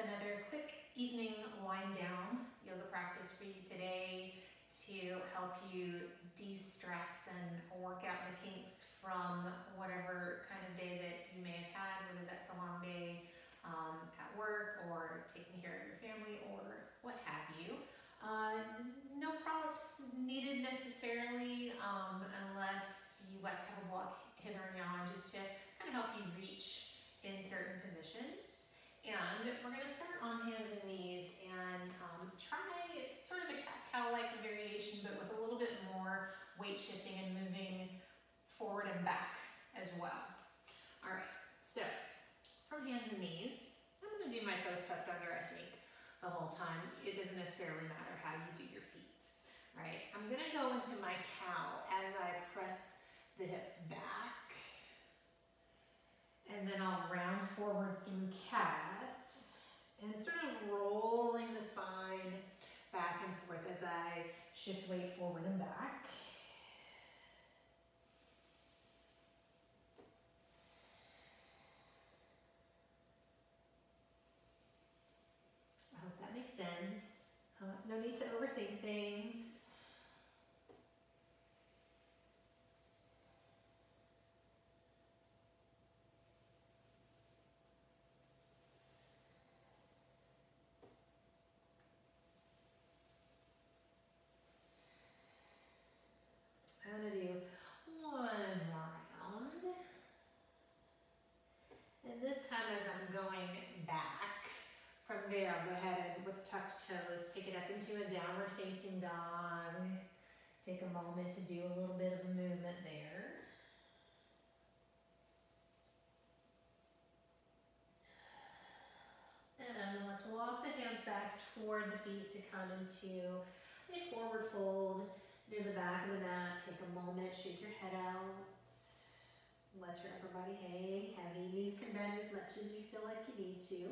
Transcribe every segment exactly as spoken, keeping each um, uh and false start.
another quick evening wind down yoga practice for you today to help you de-stress and work out the kinks from whatever kind of day that you may have had, whether that's a long day um, at work or taking care of your family or what have you. Uh, no props needed necessarily um, unless you like to have a walk hither and yon, just to kind of help you reach in certain positions. And we're going to start on hands and knees and um, try sort of a cat-cow-like variation, but with a little bit more weight shifting and moving forward and back as well. All right, so from hands and knees, I'm going to do my toes tucked under, I think, the whole time. It doesn't necessarily matter how you do your feet, right? I'm going to go into my cow as I press the hips back. And then I'll round forward through cat and sort of rolling the spine back and forth as I shift weight forward and back. I hope that makes sense. Uh, no need to overthink things. I'm going to do one round, and this time as I'm going back, from there I'll go ahead and with tucked toes, take it up into a downward facing dog. Take a moment to do a little bit of a movement there. And let's walk the hands back toward the feet to come into a forward fold. Near the back of the mat, take a moment, shake your head out. Let your upper body hang heavy. Knees can bend as much as you feel like you need to.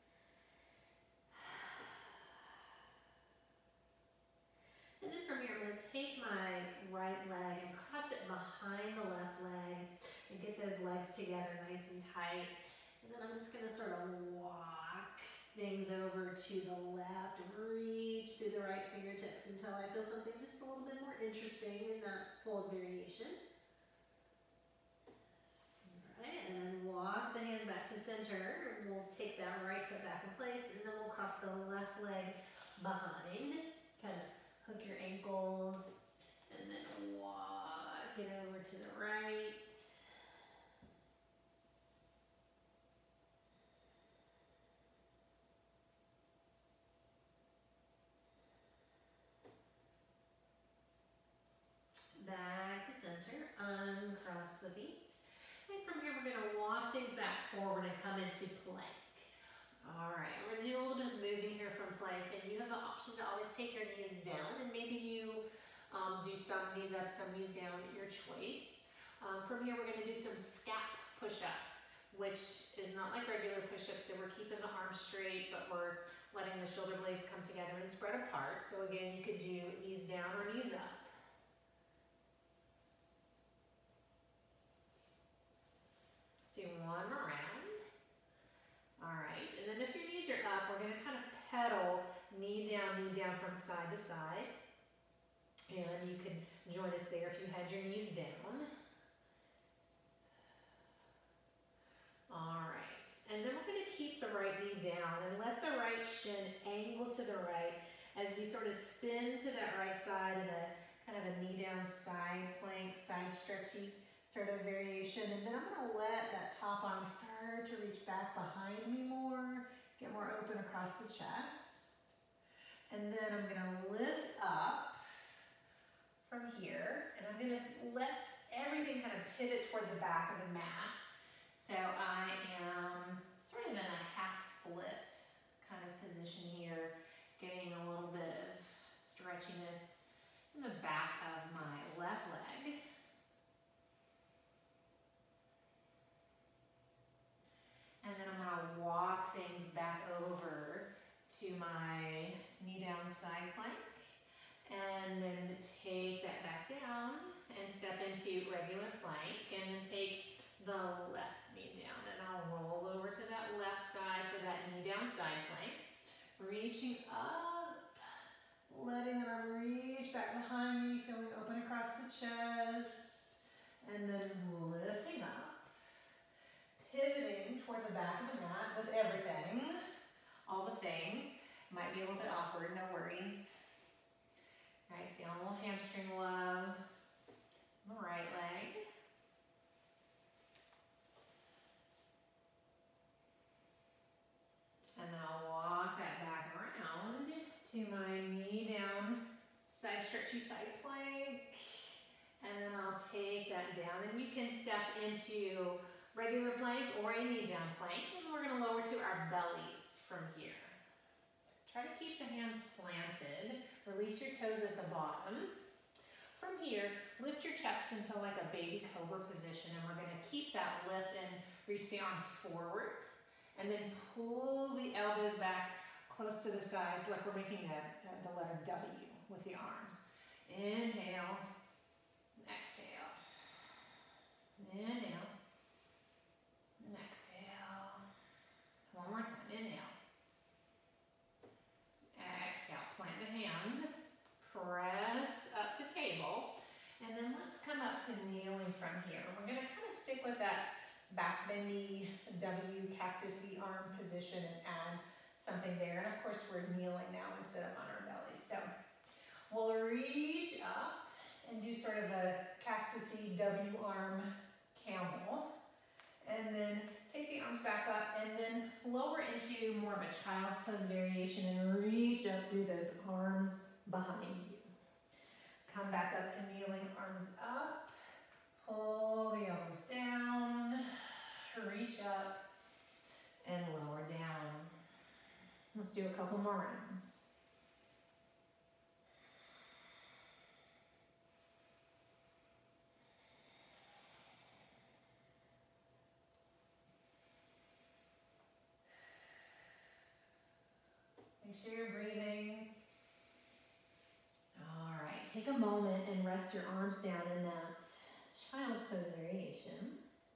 And then from here, I'm going to take my right leg and cross it behind the left leg and get those legs together nice and tight. And then I'm just going to sort of walk things over to the left and reach through the right fingertips until I feel something just a little bit more interesting in that fold variation. All right, and then walk the hands back to center. We'll take that right foot back in place, and then we'll cross the left leg behind. Kind of hook your ankles, and then walk it over to the right. Back to center, uncross the feet. And from here, we're going to walk things back forward and come into plank. All right, we're going to do a little bit of moving here from plank, and you have the option to always take your knees down, and maybe you um, do some knees up, some knees down, at your choice. Um, from here, we're going to do some scap push-ups, which is not like regular push-ups, so we're keeping the arms straight, but we're letting the shoulder blades come together and spread apart. So again, you could do knees down or knees up. Do one round. All right, and then if your knees are up, we're going to kind of pedal knee down, knee down from side to side. And you can join us there if you had your knees down. All right, and then we're going to keep the right knee down and let the right shin angle to the right as we sort of spin to that right side in a kind of a knee down side plank, side stretchy sort of variation. And then I'm going to let that top arm start to reach back behind me more, get more open across the chest. And then I'm going to lift up from here, and I'm going to let everything kind of pivot toward the back of the mat. So I am sort of in a half split kind of position here, getting a little bit of stretchiness in the back of my left leg. And then I'm going to walk things back over to my knee down side plank. And then take that back down and step into regular plank. And then take the left knee down. And I'll roll over to that left side for that knee down side plank. Reaching up, letting an arm reach back behind me, feeling open across the chest, and then lifting up, pivoting toward the back of the mat with everything, all the things. Might be a little bit awkward, no worries. All right, feeling a little hamstring love on the right leg. And then I'll walk that back around to my knee down, side stretchy side plank. And then I'll take that down, and you can step into regular plank or a knee down plank. And we're gonna lower to our bellies from here. Try to keep the hands planted. Release your toes at the bottom. From here, lift your chest into like a baby cobra position, and we're gonna keep that lift and reach the arms forward. And then pull the elbows back close to the sides like we're making a, a, the letter W with the arms. Inhale, exhale. Inhale, and exhale. One more time, inhale. Exhale, plant the hands, press up to table, and then let's come up to kneeling from here. We're gonna kind of stick with that back bendy W cactus-y arm position and add something there. And of course we're kneeling now instead of on our belly. So we'll reach up and do sort of a cactus-y W arm camel. And then take the arms back up and then lower into more of a child's pose variation and reach up through those arms behind you. Come back up to kneeling, arms up. Pull the elbows down, reach up, and lower down. Let's do a couple more rounds. Make sure you're breathing. All right, take a moment and rest your arms down in that child's pose variation.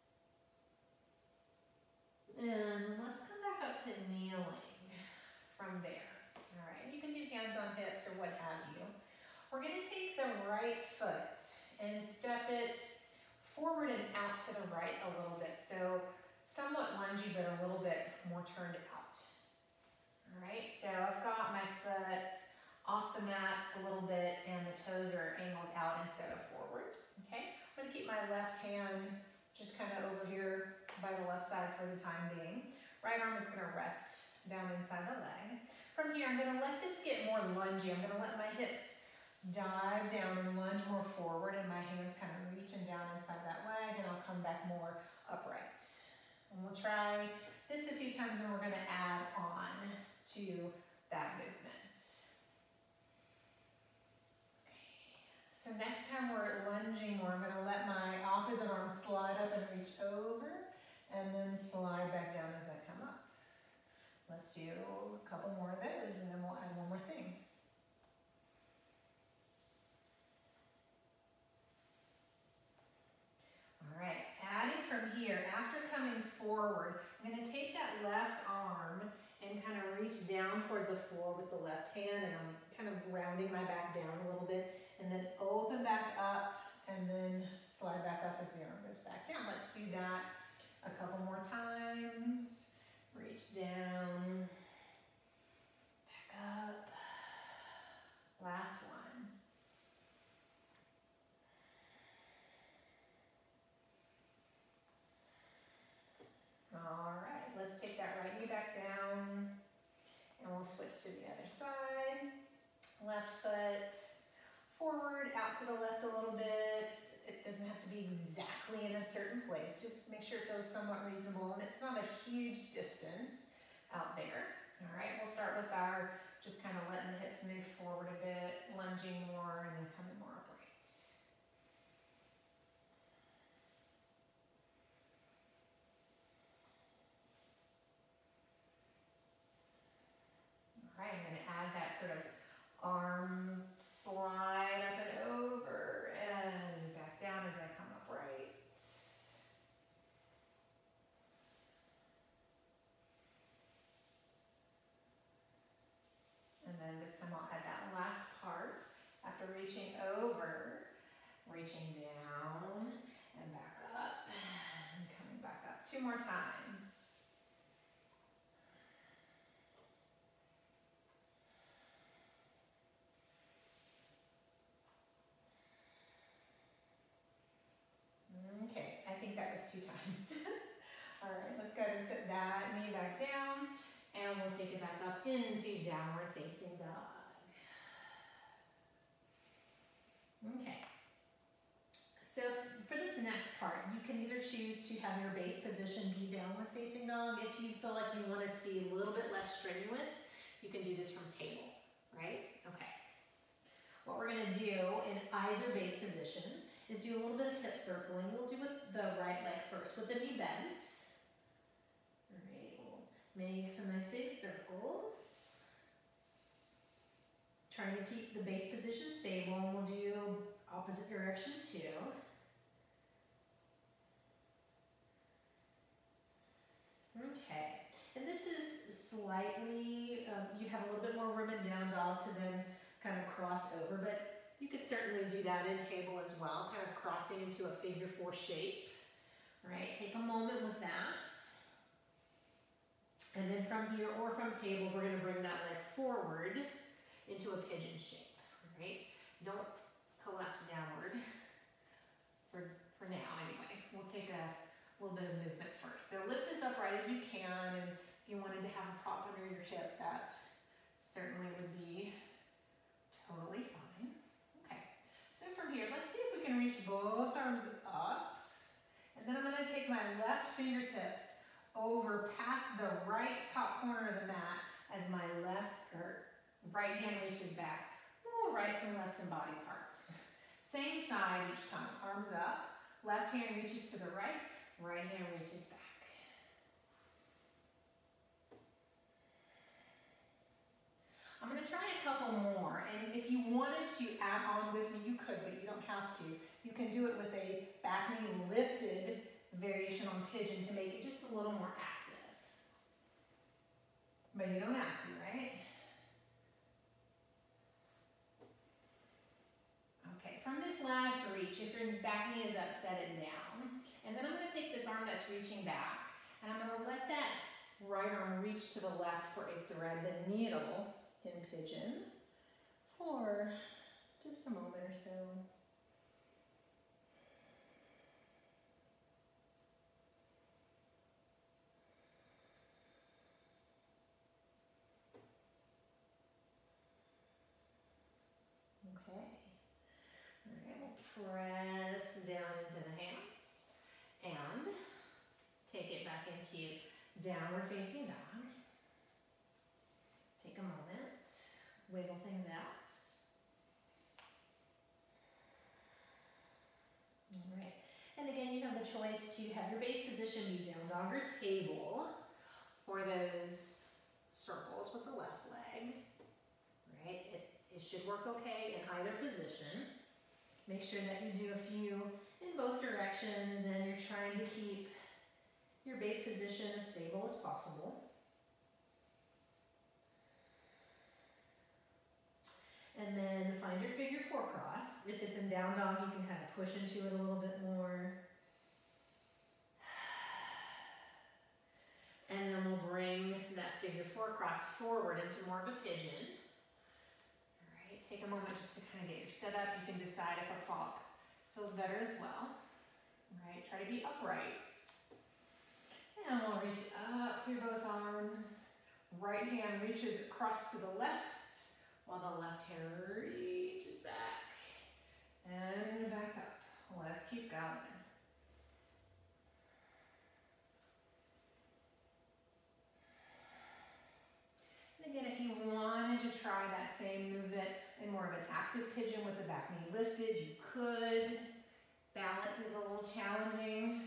And let's come back up to kneeling from there. All right, you can do hands on hips or what have you. We're gonna take the right foot and step it forward and out to the right a little bit. So somewhat lungy, but a little bit more turned out. All right, so I've got my foot off the mat a little bit and the toes are angled out instead of forward, okay? I'm gonna keep my left hand just kind of over here by the left side for the time being. Right arm is gonna rest down inside the leg. From here, I'm gonna let this get more lungy. I'm gonna let my hips dive down and lunge more forward and my hands kind of reaching down inside that leg, and I'll come back more upright. And we'll try this a few times and we're gonna add on to that movement. So next time we're lunging more, I'm gonna let my opposite arm slide up and reach over and then slide back down as I come up. Let's do a couple more of those and then we'll add one more thing. All right, adding from here, after coming forward, I'm gonna take that left arm and kind of reach down toward the floor with the left hand, and I'm kind of rounding my back down a little bit, and then open back up, and then slide back up as the arm goes back down. Let's do that a couple more times. Reach down, back up. Last one. All right, let's take that right knee back down, and we'll switch to the other side. Left foot forward, out to the left a little bit. It doesn't have to be exactly in a certain place. Just make sure it feels somewhat reasonable, and it's not a huge distance out there. All right, we'll start with our, just kind of letting the hips move forward a bit, lunging more, and then coming more upright. All right, I'm gonna add that sort of arm slide up and over and back down as I come upright. then this time I'll add that last part after reaching over, reaching down and back up, and coming back up. Two more times. Okay, I think that was two times. All right, let's go ahead and sit that knee back down, and we'll take it back up into downward facing dog. Okay. So for this next part, you can either choose to have your base position be downward facing dog. If you feel like you want it to be a little bit less strenuous, you can do this from table, right? Okay. What we're gonna do in either base position is do a little bit of hip circling. We'll do with the right leg first with the knee bent. All right, we'll make some nice big circles. Trying to keep the base position stable, and we'll do opposite direction too. Okay, and this is slightly, um, you have a little bit more room in down dog to then kind of cross over, but you could certainly do that in table as well, kind of crossing into a figure four shape. All right, take a moment with that. And then from here or from table, we're gonna bring that leg forward into a pigeon shape, all right? Don't collapse downward for, for now anyway. We'll take a little bit of movement first. So lift this up right as you can, and if you wanted to have a prop under your hip, that certainly would be totally fine. Okay, so from here, let's see if we can reach both arms up. And then I'm gonna take my left fingertips over past the right top corner of the mat as my left or right hand reaches back. We'll right some left some body parts. Same side each time, arms up. Left hand reaches to the right, right hand reaches back. I'm going to try a couple more, and if you wanted to add on with me, you could, but you don't have to. You can do it with a back knee lifted variation on pigeon to make it just a little more active. But you don't have to, right? Okay, from this last reach, if your back knee is up, set it down. And then I'm going to take this arm that's reaching back, and I'm going to let that right arm reach to the left for a thread the needle in pigeon for just a moment or so. Okay. All right, we'll press down into the hands and take it back into downward facing dog. Take a moment, wiggle things out. All right, and again, you have the choice to have your base position be down dog or table for those circles with the left leg, right? It, it should work okay in either position. Make sure that you do a few in both directions and you're trying to keep your base position as stable as possible. And then find your figure four cross. If it's in down dog, you can kind of push into it a little bit more. And then we'll bring that figure four cross forward into more of a pigeon. All right, take a moment just to kind of get your setup. You can decide if a prop feels better as well. All right, try to be upright. And we'll reach up through both arms. Right hand reaches across to the left, while the left hand reaches back and back up. Let's keep going. And again, if you wanted to try that same movement in more of an active pigeon with the back knee lifted, you could. Balance is a little challenging.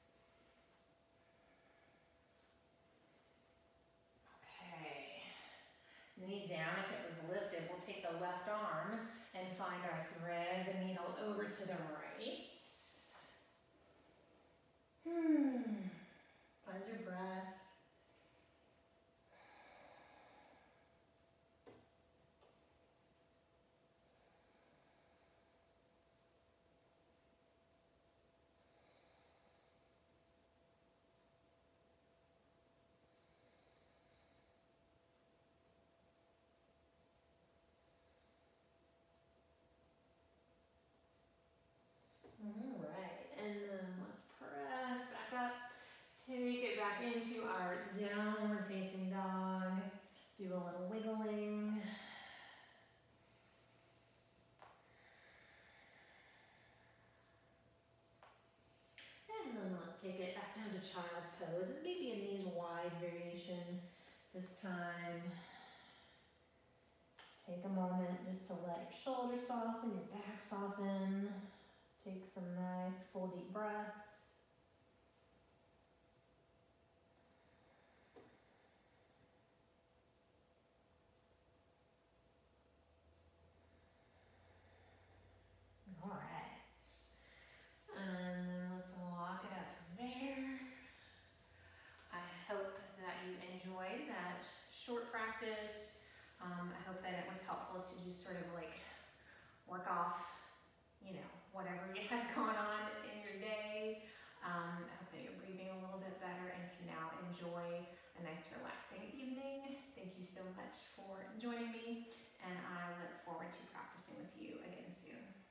Knee down. If it was lifted, we'll take the left arm and find our thread, the needle over to the right. Hmm. Find your breath. into our downward facing dog. Do a little wiggling. And then let's take it back down to child's pose. And maybe a knees wide variation this time. Take a moment just to let your shoulders soften, your back soften. Take some nice full deep breaths. All right, and let's walk it up from there. I hope that you enjoyed that short practice. Um, I hope that it was helpful to just sort of like work off, you know, whatever you had going on in your day. Um, I hope that you're breathing a little bit better and can now enjoy a nice relaxing evening. Thank you so much for joining me, and I look forward to practicing with you again soon.